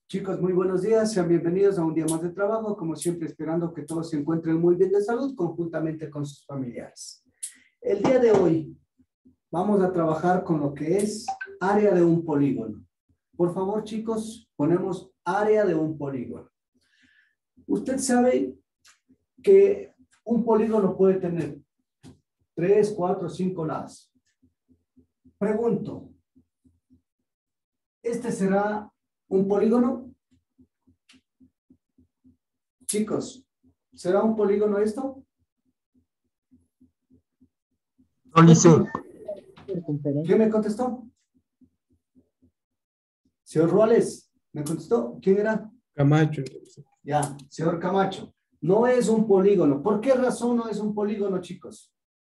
Chicos, muy buenos días, sean bienvenidos a un día más de trabajo, como siempre esperando que todos se encuentren muy bien de salud conjuntamente con sus familiares. El día de hoy vamos a trabajar con lo que es área de un polígono. Por favor, chicos, ponemos área de un polígono. Usted sabe que un polígono puede tener 3, 4, 5 lados. Pregunto, ¿este será un polígono? Chicos, ¿será un polígono esto? Sí. ¿Quién me contestó? Señor Ruales, ¿me contestó? ¿Quién era? Camacho. Ya, señor Camacho. No es un polígono. ¿Por qué razón no es un polígono, chicos?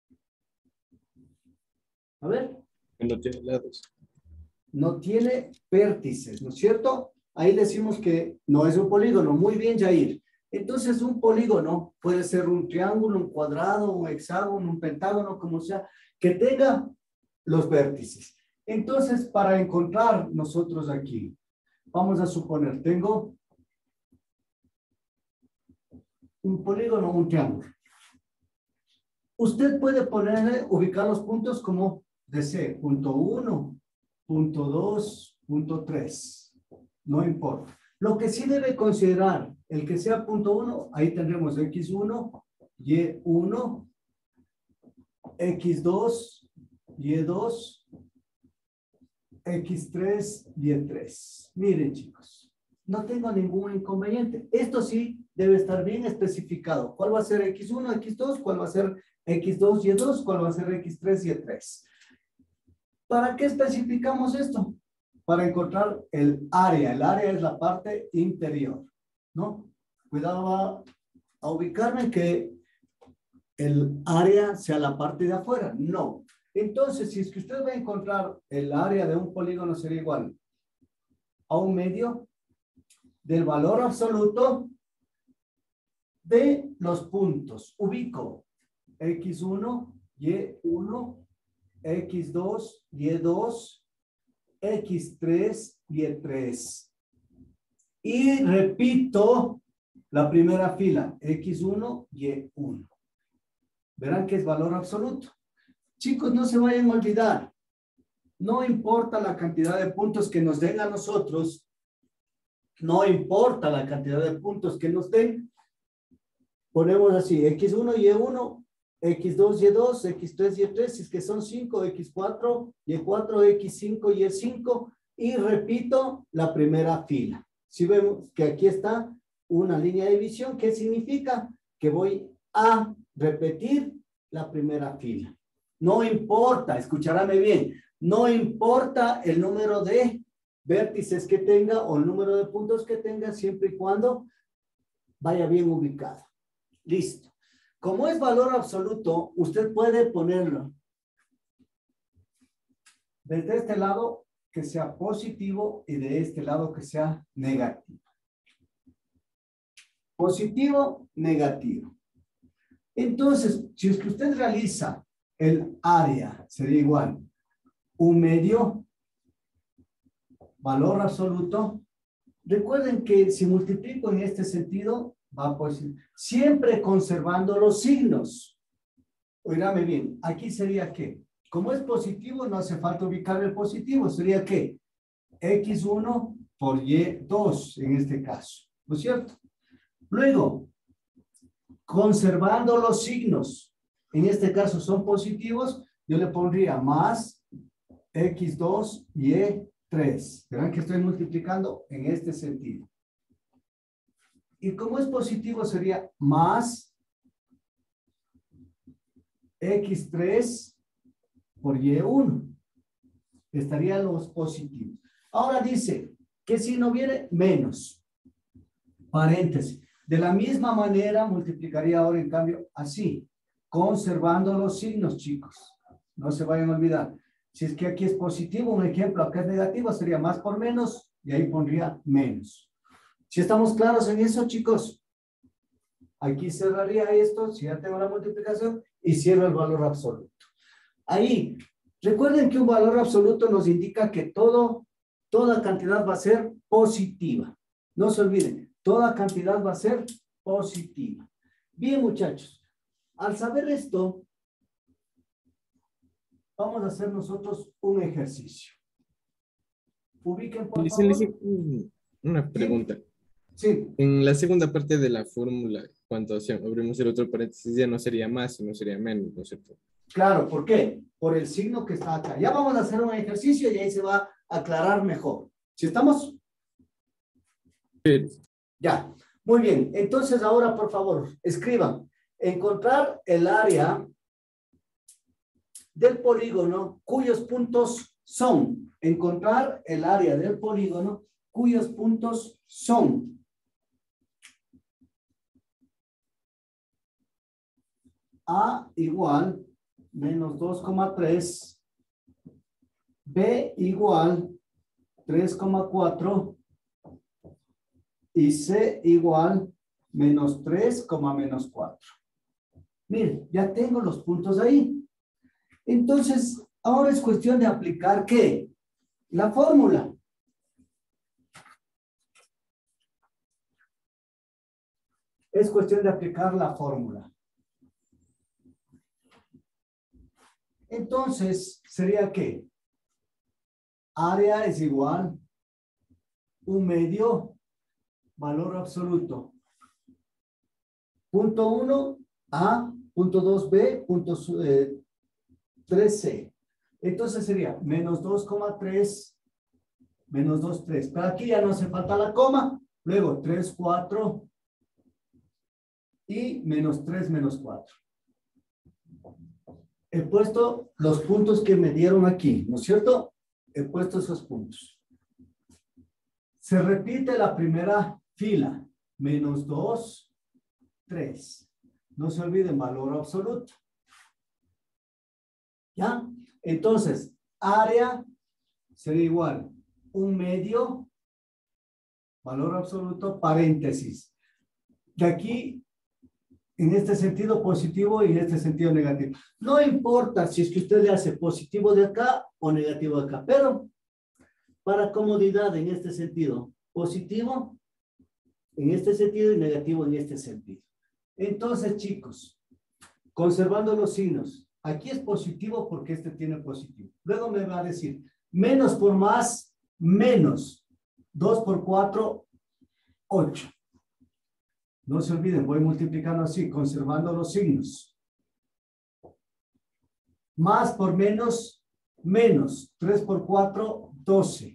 A ver. No tiene lados. No tiene vértices, ¿no es cierto? Ahí decimos que no es un polígono. Muy bien, Jair. Entonces, un polígono puede ser un triángulo, un cuadrado, un hexágono, un pentágono, como sea, que tenga los vértices. Entonces, para encontrar nosotros aquí, vamos a suponer, tengo un polígono, un triángulo. Usted puede ubicar los puntos como desee, punto 1, punto 2, punto 3. No importa. Lo que sí debe considerar, el que sea punto 1, ahí tendremos X1, Y1, X2, Y2, X3, Y3. Miren, chicos, no tengo ningún inconveniente. Esto sí debe estar bien especificado. ¿Cuál va a ser X1, X2? ¿Cuál va a ser X2, Y2? ¿Cuál va a ser X3, Y3? ¿Para qué especificamos esto? Para encontrar el área. El área es la parte interior, ¿no? Cuidado a ubicarme en que el área sea la parte de afuera. No. Entonces, si es que usted va a encontrar el área de un polígono, sería igual a un medio del valor absoluto de los puntos. Ubico X1, Y1, X2, Y2, X3, Y3. Y repito la primera fila, X1, Y1. Verán que es valor absoluto. Chicos, no se vayan a olvidar. No importa la cantidad de puntos que nos den a nosotros. No importa la cantidad de puntos que nos den. Ponemos así, X1, Y1, X2, Y2, X3, Y3, si es que son 5, X4, Y4, X5, Y5, y repito la primera fila. Si vemos que aquí está una línea de división, ¿qué significa? Que voy a repetir la primera fila. No importa, escucharáme bien, no importa el número de vértices que tenga o el número de puntos que tenga, siempre y cuando vaya bien ubicado. Listo. Como es valor absoluto, usted puede ponerlo desde este lado que sea positivo y de este lado que sea negativo. Positivo, negativo. Entonces, si es que usted realiza el área, sería igual un medio, valor absoluto. Recuerden que si multiplico en este sentido, va pues siempre conservando los signos. Oígame bien, aquí sería ¿qué? Como es positivo, no hace falta ubicar el positivo. Sería ¿qué? X1 por Y2 en este caso. ¿No es cierto? Luego, conservando los signos. En este caso son positivos. Yo le pondría más X2 Y3. Verán que estoy multiplicando en este sentido. Y como es positivo sería más X3 por Y1. Estarían los positivos. Ahora dice que si no viene menos, paréntesis. De la misma manera multiplicaría ahora en cambio así, conservando los signos, chicos. No se vayan a olvidar. Si es que aquí es positivo, un ejemplo, acá es negativo, sería más por menos y ahí pondría menos. Si estamos claros en eso, chicos, aquí cerraría esto, si ya tengo la multiplicación, y cierro el valor absoluto. Ahí, recuerden que un valor absoluto nos indica que toda cantidad va a ser positiva. No se olviden, toda cantidad va a ser positiva. Bien, muchachos, al saber esto, vamos a hacer nosotros un ejercicio. Ubiquen, por favor. Una Sí, pregunta. sí, En la segunda parte de la fórmula, cuando abrimos el otro paréntesis, ya no sería más, sino sería menos, ¿no es cierto? claro, ¿por qué? Por el signo que está acá. Ya vamos a hacer un ejercicio y ahí se va a aclarar mejor. ¿Sí estamos? Sí. Ya. Muy bien. Entonces, ahora, por favor, escriban. Encontrar el área del polígono cuyos puntos son. Encontrar el área del polígono cuyos puntos son. A igual menos 2,3. B igual 3,4. Y C igual menos 3, menos 4. Miren, ya tengo los puntos ahí. Entonces, ahora es cuestión de aplicar ¿qué? La fórmula. Es cuestión de aplicar la fórmula. Entonces, ¿sería qué? Área es igual 1/2 valor absoluto. Punto 1 A, punto 2 B, punto 3C. Entonces sería menos 2,3 menos 2, 3. Pero aquí ya no hace falta la coma. Luego 3, 4 y menos 3, menos 4. He puesto los puntos que me dieron aquí, ¿no es cierto? He puesto esos puntos. Se repite la primera fila. Menos 2, 3. No se olviden, valor absoluto. ¿Ya? Entonces, área sería igual 1/2 valor absoluto, paréntesis. De aquí, en este sentido positivo y en este sentido negativo. No importa si es que usted le hace positivo de acá o negativo de acá, pero para comodidad en este sentido, positivo en este sentido y negativo en este sentido. Entonces, chicos, conservando los signos, aquí es positivo porque este tiene positivo. Luego me va a decir, menos por más, menos. 2 por 4, 8. No se olviden, voy multiplicando así, conservando los signos. Más por menos, menos. 3 por 4, 12.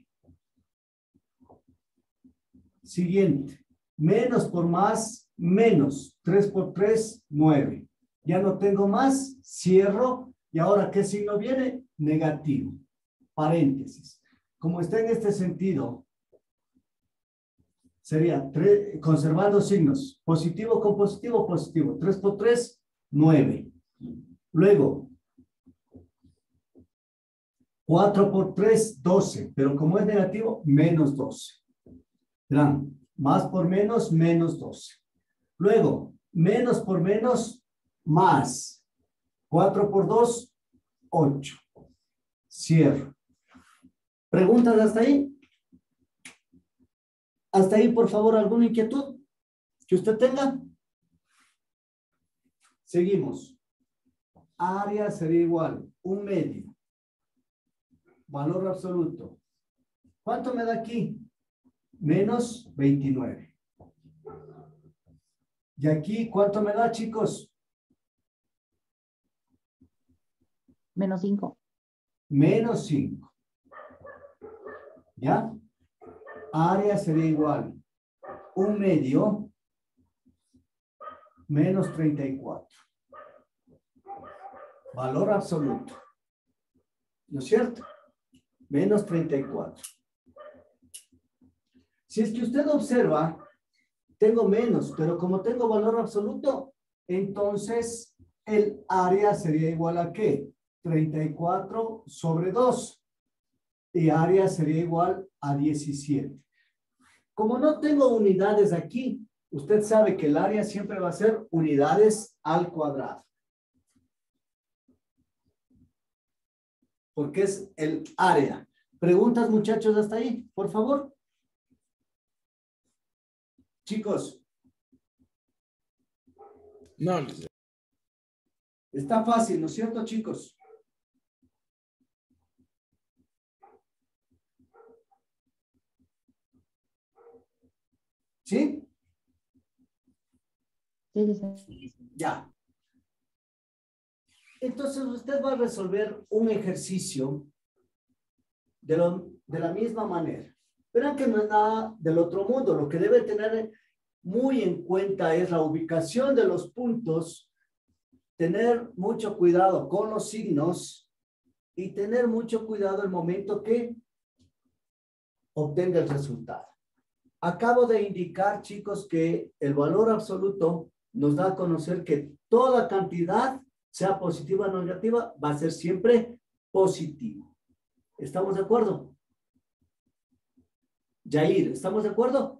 Siguiente. Menos por más, menos. 3 por 3, 9. Ya no tengo más, cierro. ¿Y ahora qué signo viene? Negativo. Paréntesis. Como está en este sentido, sería conservando signos. Positivo con positivo, positivo. 3 por 3, 9. Luego, 4 por 3, 12. Pero como es negativo, menos 12. Verán, más por menos, menos 12. Luego, menos por menos, más. 4 por 2, 8. Cierro. ¿Preguntas hasta ahí? Hasta ahí, por favor, ¿alguna inquietud que usted tenga? Seguimos. Área sería igual, 1/2. Valor absoluto. ¿Cuánto me da aquí? Menos 29. ¿Y aquí cuánto me da, chicos? Menos 5. Menos 5. ¿Ya? Área sería igual 1/2 menos 34. Valor absoluto. ¿No es cierto? Menos 34. Si es que usted observa, tengo menos, pero como tengo valor absoluto, entonces el área sería igual a ¿qué? 34 sobre 2. Y área sería igual a 17. Como no tengo unidades aquí, usted sabe que el área siempre va a ser unidades al cuadrado. Porque es el área. ¿Preguntas, muchachos, hasta ahí? Por favor. Chicos, No, está fácil, ¿no es cierto, chicos? ¿Sí? Sí, sí. Ya. Entonces usted va a resolver un ejercicio de la misma manera. Verán que no es nada del otro mundo. Lo que debe tener muy en cuenta es la ubicación de los puntos, tener mucho cuidado con los signos y tener mucho cuidado el momento que obtenga el resultado. Acabo de indicar, chicos, que el valor absoluto nos da a conocer que toda cantidad, sea positiva o negativa, va a ser siempre positivo. ¿Estamos de acuerdo? Yair, ¿estamos de acuerdo?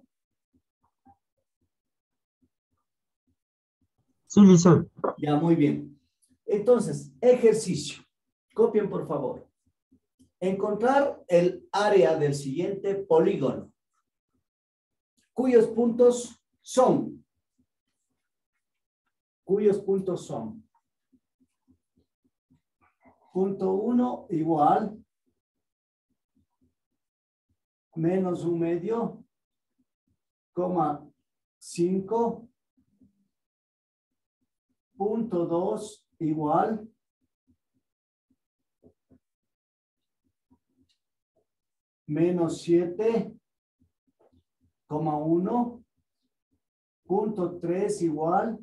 Sí, licenciado. Ya, muy bien. Entonces, ejercicio. Copien, por favor. Encontrar el área del siguiente polígono, cuyos puntos son. Punto 1 igual menos 1/2, coma 5. Punto 2 igual menos 7,1. Punto 3 igual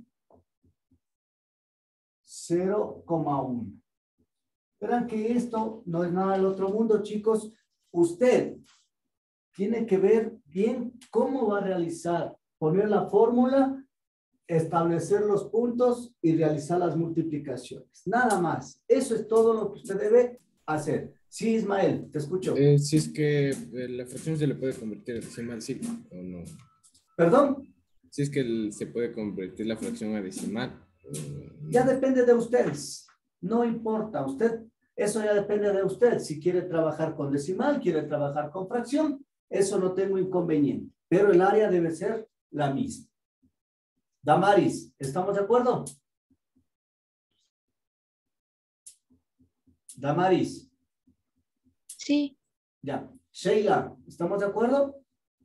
0,1. Verán que esto no es nada del otro mundo, chicos. Usted tiene que ver bien cómo va a realizar, poner la fórmula, establecer los puntos y realizar las multiplicaciones. Nada más. Eso es todo lo que usted debe hacer. Sí, Ismael, te escucho. si es que la fracción se le puede convertir a decimal, sí o no. ¿Perdón? Si es que se puede convertir la fracción a decimal. Ya depende de ustedes. No importa. Eso ya depende de usted. Si quiere trabajar con decimal, quiere trabajar con fracción, eso no tengo inconveniente. Pero el área debe ser la misma. Damaris, ¿estamos de acuerdo? Damaris. Sí, Ya. Sheila, ¿estamos de acuerdo?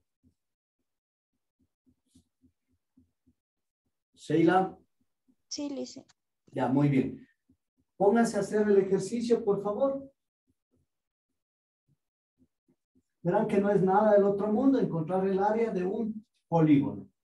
Sheila. sí, lice. Ya, muy bien. Pónganse a hacer el ejercicio, por favor. Verán que no es nada del otro mundo encontrar el área de un polígono.